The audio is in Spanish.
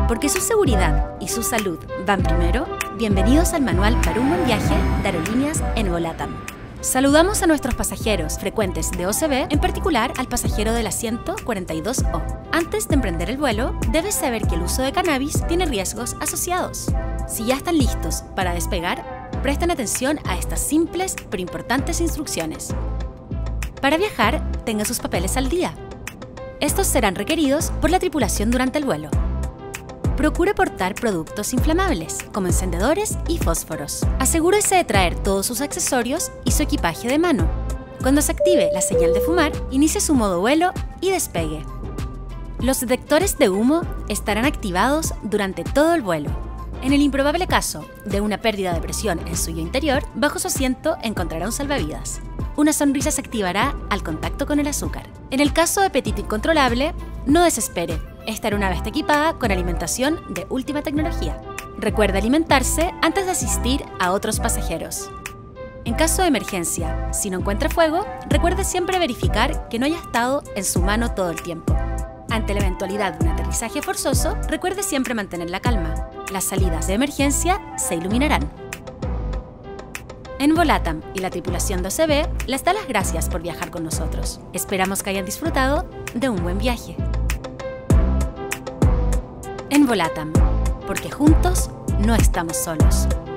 Porque su seguridad y su salud van primero, bienvenidos al manual para un buen viaje de Aerolíneas en Volatam. Saludamos a nuestros pasajeros frecuentes de OCB, en particular al pasajero del asiento 42O. Antes de emprender el vuelo, debes saber que el uso de cannabis tiene riesgos asociados. Si ya están listos para despegar, presten atención a estas simples pero importantes instrucciones. Para viajar, tenga sus papeles al día. Estos serán requeridos por la tripulación durante el vuelo. Procure portar productos inflamables, como encendedores y fósforos. Asegúrese de traer todos sus accesorios y su equipaje de mano. Cuando se active la señal de fumar, inicie su modo vuelo y despegue. Los detectores de humo estarán activados durante todo el vuelo. En el improbable caso de una pérdida de presión en su yo interior, bajo su asiento encontrará un salvavidas. Una sonrisa se activará al contacto con el azúcar. En el caso de apetito incontrolable, no desespere. Esta aeronave está equipada con alimentación de última tecnología. Recuerde alimentarse antes de asistir a otros pasajeros. En caso de emergencia, si no encuentra fuego, recuerde siempre verificar que no haya estado en su mano todo el tiempo. Ante la eventualidad de un aterrizaje forzoso, recuerde siempre mantener la calma. Las salidas de emergencia se iluminarán. En Volatam y la tripulación de OCB les da las gracias por viajar con nosotros. Esperamos que hayan disfrutado de un buen viaje. En Volatam, porque juntos no estamos solos.